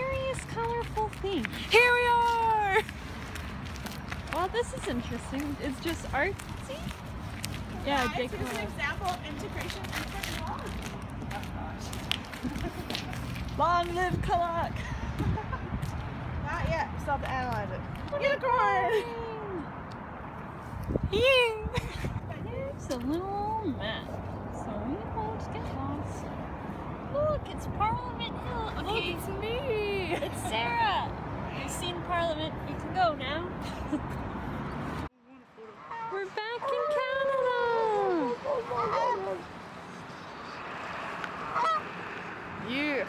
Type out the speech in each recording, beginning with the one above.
mysterious, colorful thing. Here we are! Well, this is interesting. It's just artsy. Yeah, This is an example of integration and technology. Long live Kalak! Not yet, we still have to analyze it. Unicorn! Here's a little map, so we won't get lost. Look, it's Parliament Hill. Okay, Look, it's me! it's Sarah. You've seen Parliament. You can go now. We're back in Canada. Yeah.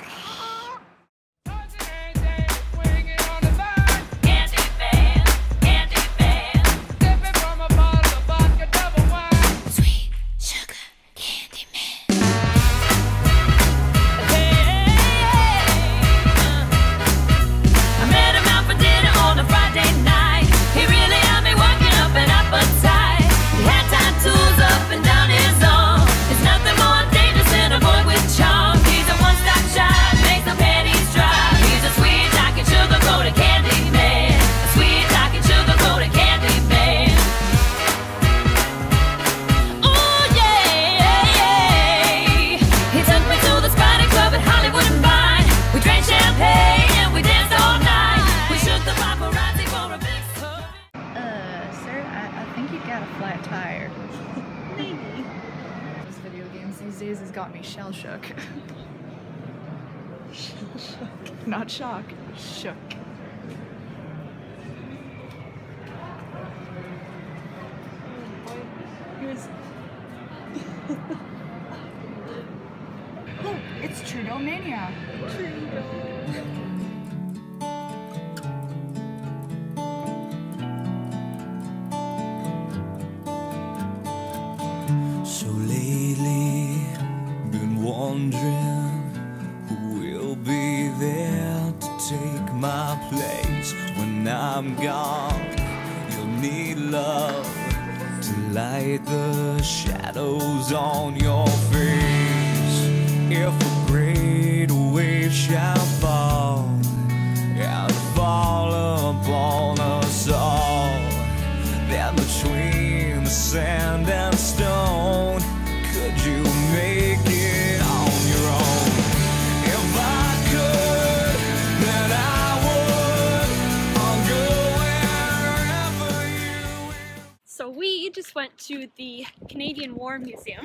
Has got me shell shook. Shell shook. Not shock, shook. Look, it's Trudeau mania. So lately, been wondering who will be there to take my place when I'm gone. You'll need love to light the shadows on your face. If a great wave shall fall and fall upon us all, then between the sand and stone, could you make it on your own? If I could, then I would. I'll go wherever you will. So we just went to the Canadian War Museum.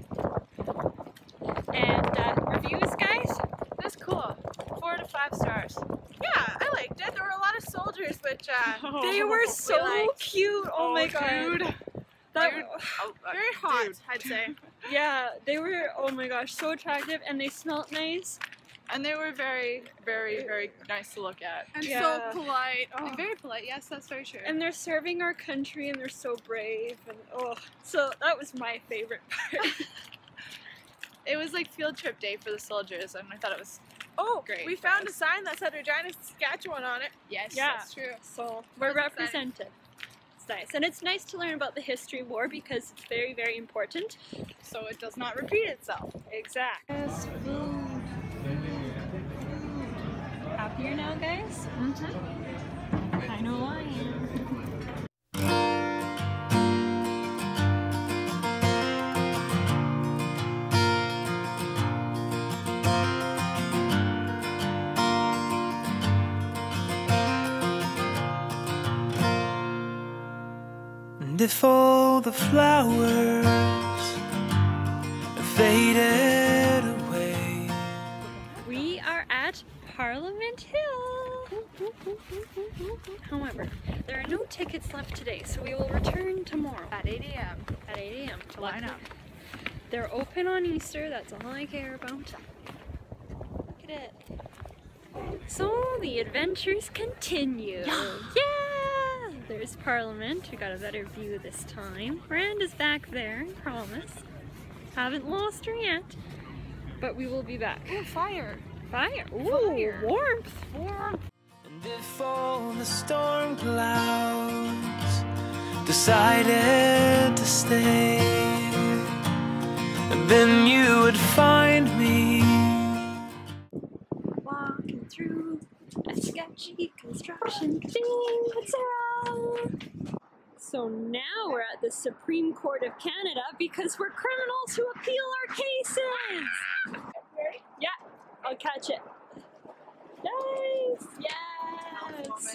And reviews, guys? It was cool. 4 to 5 stars. Yeah, I liked it. There were a lot of soldiers, which They were so cute. Oh my god. Dude. That, Very hot, I'd say. yeah, they were, oh my gosh, so attractive, and they smelled nice. And they were very, very, very nice to look at. And Yeah. so polite. Oh. Very polite, yes, that's very true. And they're serving our country, and they're so brave, and oh, so that was my favorite part. It was like field trip day for the soldiers, and I thought it was great. We for found a us. sign that said Regina, Saskatchewan on it. Yes, Yeah. that's true. So we're That's exciting. represented. It's nice, and it's nice to learn about the history of war because it's very, very important. So it does not repeat itself. Exactly. Happier now, guys? Mm-hmm. I know I am. And if all the flowers faded away. We are at Parliament Hill. However, there are no tickets left today, so we will return tomorrow At 8 a.m. at 8 a.m. to Line up. They're open on Easter, that's all I care about. Look at it. So the adventures continue. Yeah! There's Parliament. We got a better view this time. Miranda's back there, I promise. Haven't lost her yet, but we will be back. Ooh, fire. Fire! Ooh, Fire. warmth! Warmth! And if all the storm clouds decided to stay, then you would find me Walking walking through a sketchy construction thing with Sarah. So now we're at the Supreme Court of Canada because we're criminals who appeal our cases. Yeah, I'll catch it. Nice. Yes.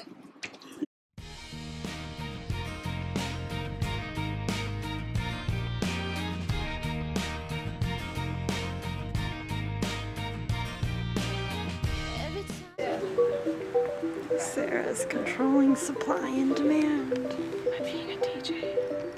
Sarah's controlling supply and demand. I'm being a DJ.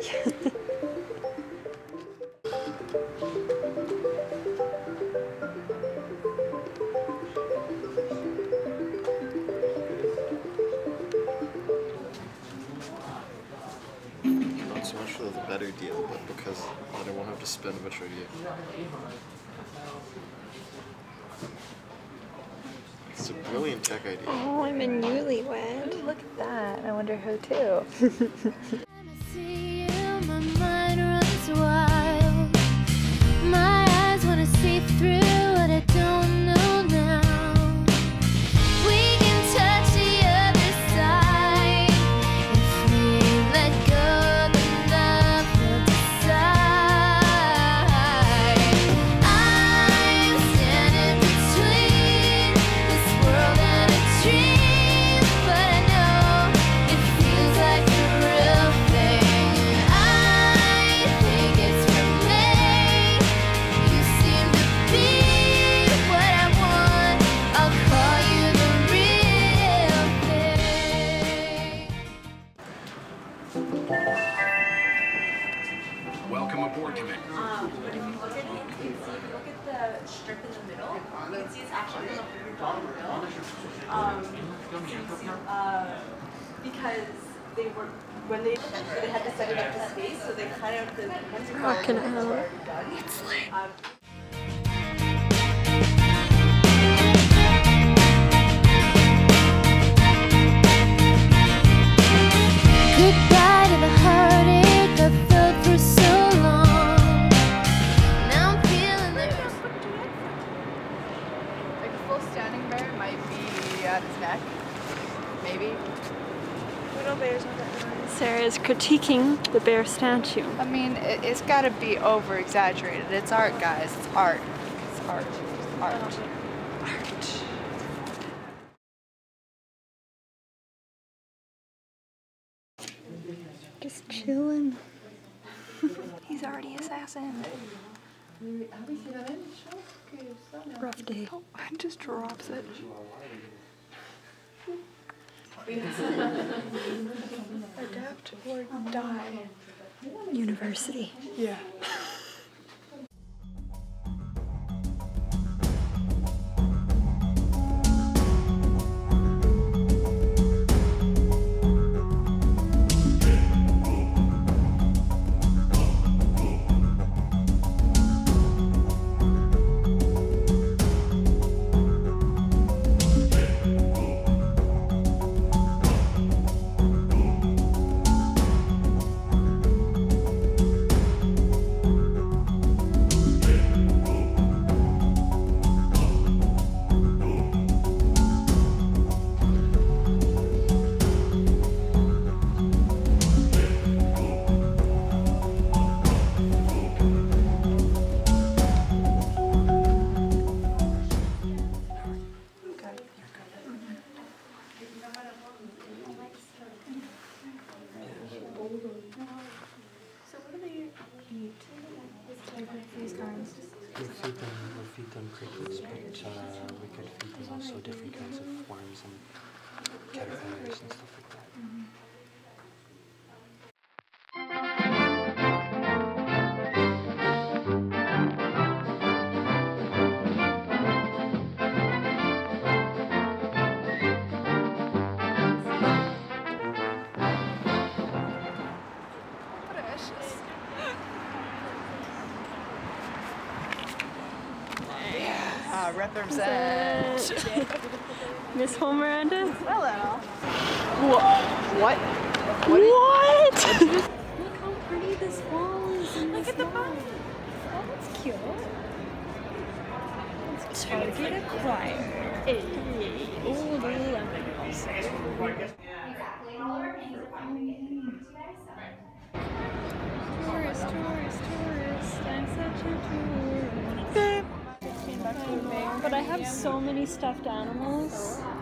Not so much for the better deal, but because I don't want to have to spend a bunch of you. It's a brilliant tech idea. Oh, I'm a newlywed. Look at that. I wonder who too. My mind runs wild. My eyes wanna see through what I don't know now. We can touch the other side if we let go. Then love will decide. I'm standing between this world and a dream, but I know it feels like a real thing. I think it's for me. You seem to be what I want. I'll call you the real thing. Welcome aboard, Commander. But if you look at it, you can see, if you look at the strip in the middle, you can see it's actually a $100 bill. Because they were, when they had to set it up to space, so they cut out the Rockin' out. It's like Goodbye to the heartache I've felt for so long. Now I'm feeling the like a full standing bear might be at his neck, maybe. Little bears on that. Sarah's critiquing the bear statue. I mean, it's got to be over exaggerated. It's art, guys. It's art. It's art. It's art. Art. Just chilling. He's already assassinated. Rough day. Just drops it. Adapt or die. University. Yeah. We'll feed them crickets, but we could feed them also different kinds of worms and caterpillars and stuff like that. Represent. Miss Homeranda? Hello. What? What? Look how pretty this wall is. Look at the bottom. Oh, that's cute. That's Target acquired. Hey. Oh, the lemons. Tourist, tourist, tourist. I'm such a tourist. $15 for the bear. But I have so many stuffed animals.